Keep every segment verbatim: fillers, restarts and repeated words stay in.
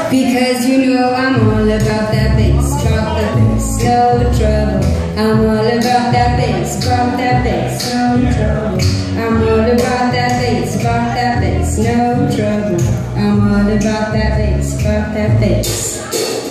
Because you know I'm all about that bass, about that bass, no trouble. I'm all about that bass, about that bass, no trouble. I'm all about that bass, about that bass, no trouble. I'm all about that bass, about that bass.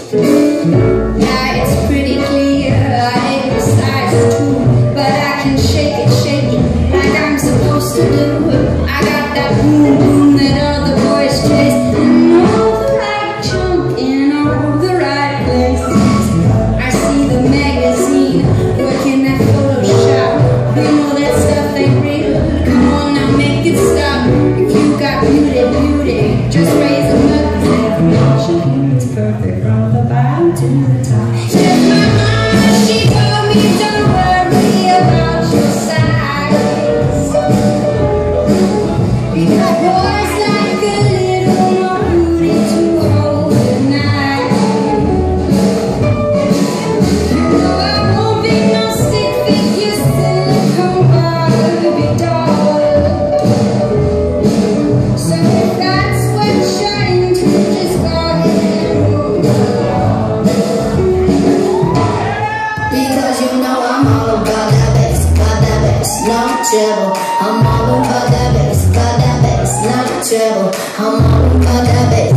Now it's pretty clear, I ain't precise too, but I can shake it, shake it, like I'm supposed to do. I got that boom boom that all the boys chase, and all the right jump in all the right places. I see the magazine, working that Photoshop. You know that stuff ain't real, come on now make it stop. If you got beauty, beauty, just raise them up, 'cause every picture is perfect from the bottom to the top. Yes, my mama, she told me don't worry about your size, because boys like a little more booty to hold at night. No, I won't be no stick figure silicone Barbie doll. So if that's what you're into, just go ahead and move on. Because you know I'm all about that bass, got that bass, no trouble. I'm all about that bass, got that bass, no trouble. I'm all about that bass.